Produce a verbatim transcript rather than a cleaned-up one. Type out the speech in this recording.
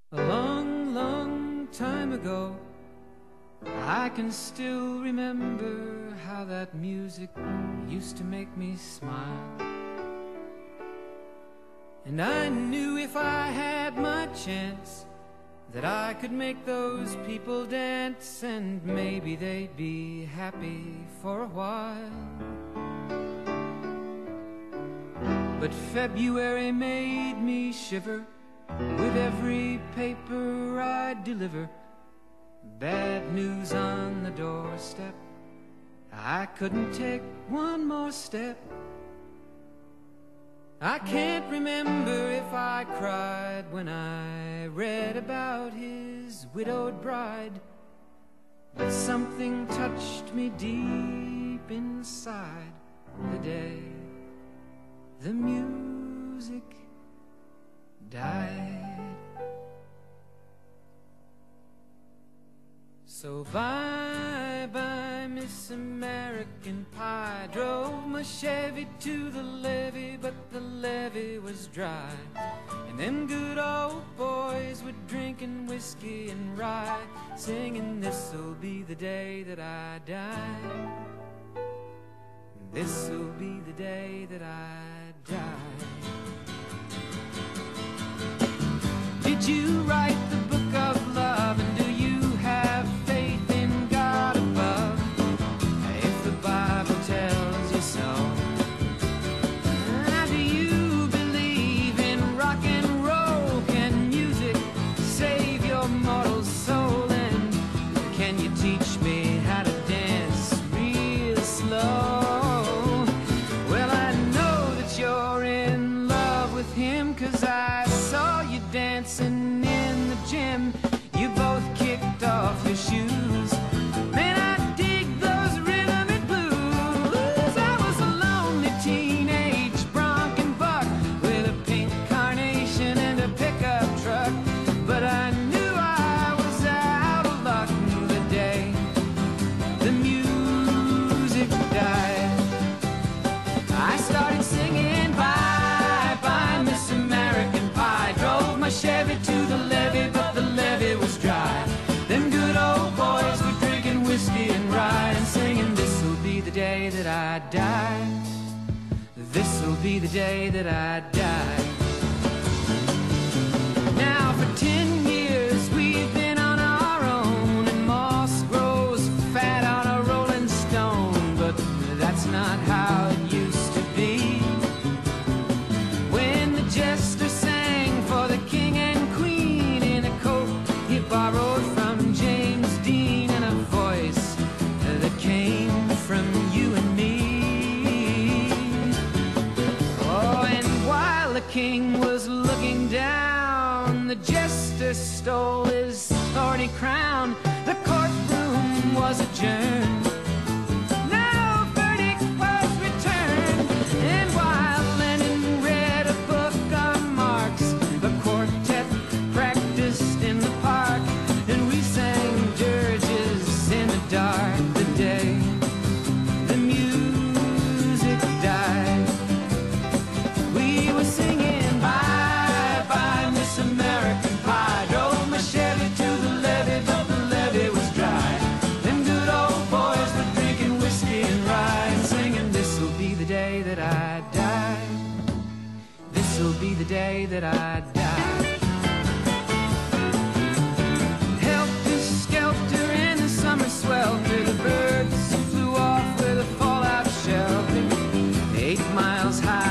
A long, long time ago, I can still remember how that music used to make me smile. And I knew if I had my chance that I could make those people dance, and maybe they'd be happy for a while. But February made me shiver with every paper I deliver. Bad news on the doorstep, I couldn't take one more step. I can't remember if I cried when I read about his widowed bride, but something touched me deep inside the day the music died. So bye bye Miss American Pie. Drove my Chevy to the levee, but the levee was dry, and them good old boys were drinking whiskey and rye, singing, "This'll be the day that I die. This'll be the day that I die." Did you write the book of love, and do you have faith in God above? If the Bible tells you so. Do you believe in rock and roll? Can music save your mortal soul? And can you teach me how to dance real slow? Well, I know that you're in love with him, 'cause I saw you dancing in the gym. You both kicked off your shoes. Man, I dig those rhythm and blues. I was a lonely teenage bronc and buck with a pink carnation and a pickup truck, but I knew I was out of luck the day the music died. I started singing bye bye Miss American Pie. Drove my Chevy to the levee, but the levee was dry. Them good old boys were drinking whiskey and rye, and singing, "This'll be the day that I die. This'll be the day that I die." Now for ten years we've been on our own, and moss grows fat on a rolling stone, but that's not how it used to be. When the jester sang for the king and queen in a coat he borrowed from James Dean, and a voice that came from you and me. Oh, and while the king was looking down, the jester stole his thorny crown. The courtroom was adjourned. No verdict was returned. And while Lenin read a book of Marx, the quartet practiced in the park, and we sang dirges in the dark the day the music died. We were singing bye bye Miss American Pie. Drove my Chevy to the levee, but the levee was dry. Them good old boys were drinking whiskey and rye, and singing, "This'll be the day that I die. This'll be the day that I die." Helter skelter in the summer swelter, the birds flew off with a fallout shelter, eight miles high